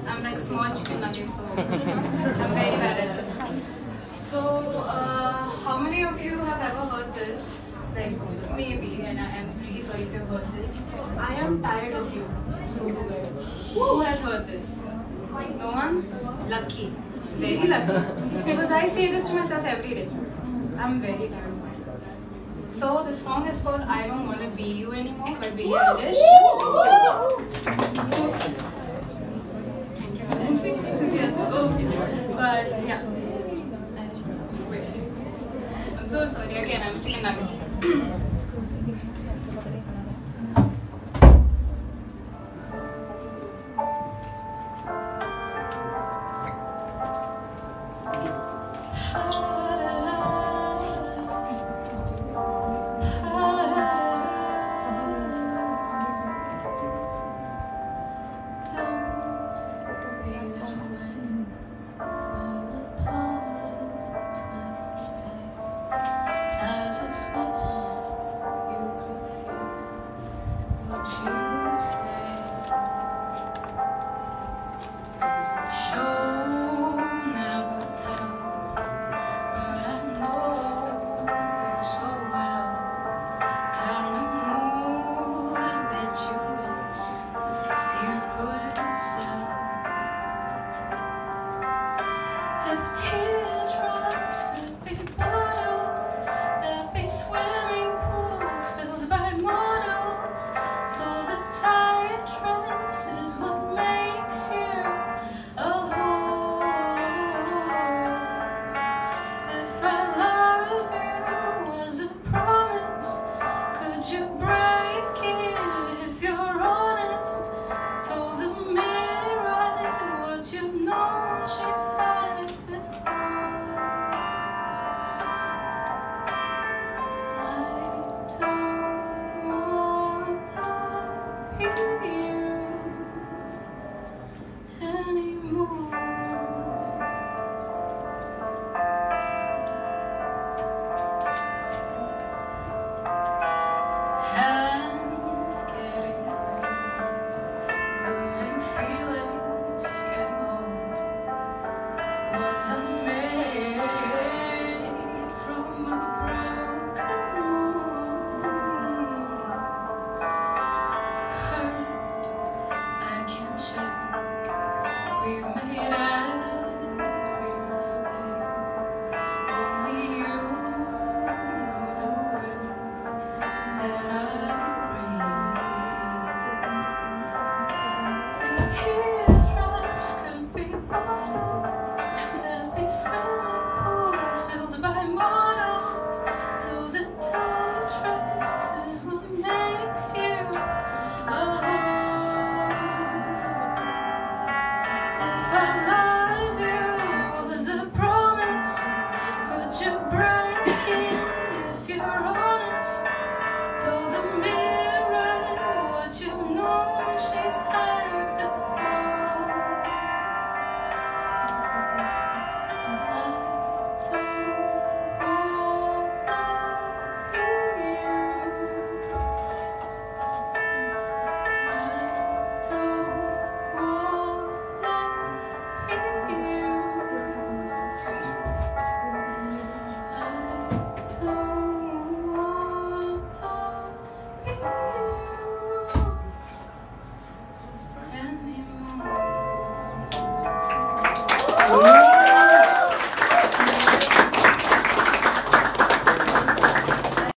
I'm like a small chicken nugget, so I'm very bad at this. So, how many of you have ever heard this? Like, maybe, and I am really sorry if you've heard this. I am tired of you. Who has heard this? No one? Lucky. Very lucky. Because I say this to myself every day. I'm very tired of myself. So, this song is called I Don't Wanna Be You Anymore by Billie Eilish. Thank you for that. Yes, but yeah. Wait. I'm so sorry. Again, I'm a chicken nugget. If teardrops could be bottled, there'd be swimming pools filled by models. Told a tired trance is what makes you a whole. If I love you was a promise, could you break it if you're honest? Told the mirror what you've known she's had before. I don't wanna be you anymore. Hands getting cold, losing feelings, getting old. Was I made from a broken mold? Hurt, I can't shake. We've made